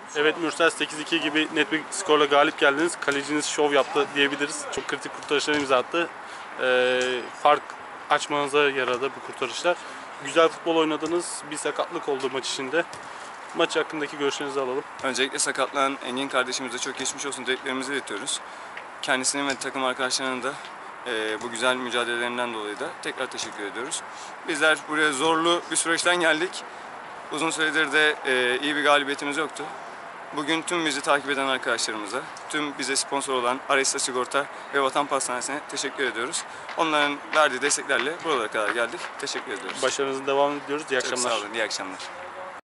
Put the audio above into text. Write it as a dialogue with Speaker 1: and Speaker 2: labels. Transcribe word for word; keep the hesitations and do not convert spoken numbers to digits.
Speaker 1: Evet Mürsel, sekiz iki gibi net bir skorla galip geldiniz. Kaleciniz şov yaptı diyebiliriz. Çok kritik kurtarışlar imza attı. Ee, fark açmanıza yaradı bu kurtarışlar. Güzel futbol oynadınız. Bir sakatlık oldu maç içinde. Maç hakkındaki görüşlerinizi alalım.
Speaker 2: Öncelikle sakatlanan Engin kardeşimize çok geçmiş olsun dileklerimizi iletiyoruz. Kendisinin ve takım arkadaşlarının da e, bu güzel mücadelelerinden dolayı da tekrar teşekkür ediyoruz. Bizler buraya zorlu bir süreçten geldik. Uzun süredir de e, iyi bir galibiyetimiz yoktu. Bugün tüm bizi takip eden arkadaşlarımıza, tüm bize sponsor olan Aresya Sigorta ve Vatan Pastanesi'ne teşekkür ediyoruz. Onların verdiği desteklerle buralara kadar geldik. Teşekkür ediyoruz.
Speaker 1: Başarınızın devamını diliyoruz. İyi
Speaker 2: Çok
Speaker 1: akşamlar.
Speaker 2: sağ olun, iyi akşamlar.